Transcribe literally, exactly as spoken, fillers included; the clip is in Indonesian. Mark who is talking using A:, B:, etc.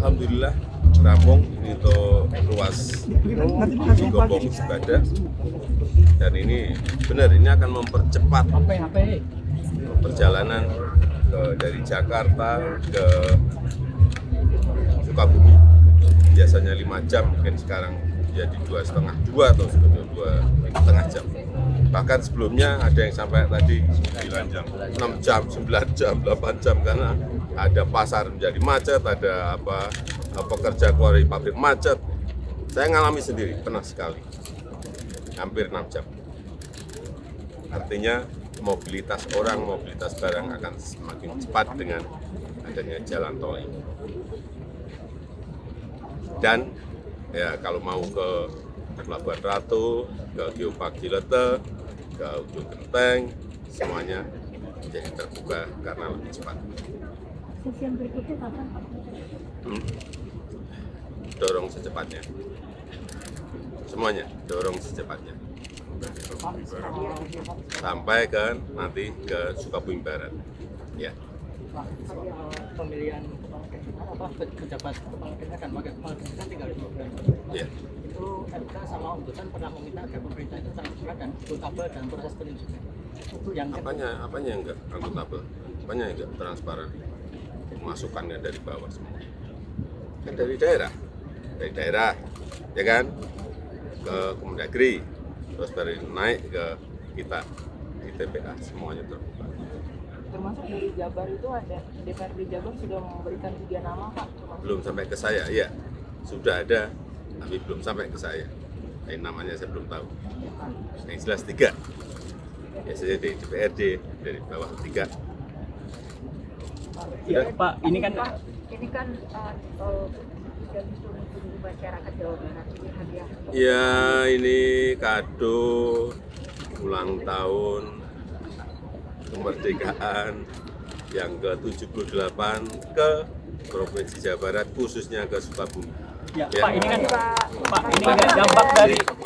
A: Alhamdulillah rampung ini untuk ruas Gobong Sebadak, dan ini benar ini akan mempercepat perjalanan ke, dari Jakarta ke Sukabumi. Biasanya lima jam, mungkin sekarang jadi dua setengah dua atau dua dua setengah jam. Bahkan sebelumnya ada yang sampai tadi sembilan jam, enam jam, sembilan jam, delapan jam, karena ada pasar menjadi macet, ada apa pekerja keluar dari pabrik macet. Saya ngalami sendiri, pernah sekali, hampir enam jam. Artinya mobilitas orang, mobilitas barang akan semakin cepat dengan adanya jalan tol ini. Dan ya kalau mau ke Pelabuhan Ratu, ke Geopark Cilete, ke Ujung Genteng, semuanya menjadi terbuka karena lebih cepat.
B: Sesi yang berikutnya kapan Pak?
A: Hmm. Dorong secepatnya. Semuanya dorong secepatnya. Sampai ke nanti ke Sukabumi Barat. Ya.
C: Pak, pemilihan apa pejabat kepala daerah dan wakil kepala daerah kan tinggal dua bulan.
A: Ya.
C: Itu M K sama Ombudsman pernah meminta agar pemerintah itu transparan dan akuntabel dalam proses penunjukan. Itu yang
A: apanya apanya yang enggak akuntabel, apanya yang enggak transparan, masukannya dari bawah semua. Kan dari daerah, dari daerah, ya kan, ke Kemendagri, terus dari naik ke kita di T P A, semuanya terbuka.
D: Termasuk dari Jabar itu ada D P R D Jabar sudah memberikan tiga nama Pak.
A: Belum sampai ke saya, iya sudah ada, tapi belum sampai ke saya. Ini namanya saya belum tahu. Yang jelas tiga. Biasanya di D P R D dari bawah tiga.
C: ya, Pak, ini kan
B: Pak, ini kan uh, uh, sudah ditunggu masyarakat Jawa Barat ini hadiah.
A: Ya ini kado ulang tahun kemerdekaan yang ke tujuh puluh delapan ke Provinsi Jawa Barat, khususnya ke Sukabumi.
C: ya,
A: Ya.
C: Pak, ini kan Pak, ini kan dampak dari